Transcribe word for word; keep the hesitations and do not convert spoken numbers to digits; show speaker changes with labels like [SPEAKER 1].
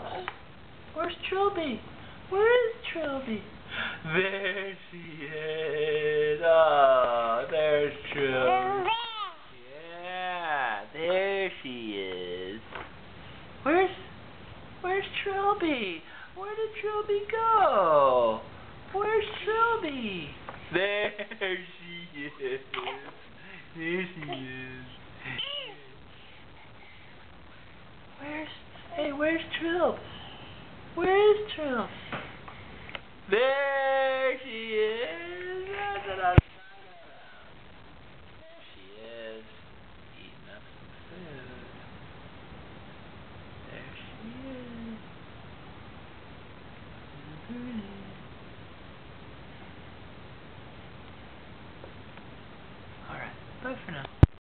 [SPEAKER 1] Trilby? Where's Trilby? Where is Trilby? There she is. Oh, there's Trilby. Yeah, there she is. Where's Where's Trilby? Where did Trilby go? Where's Trilby? There she is. There she is. Where's Hey, where's Trilby? Where is Trilby?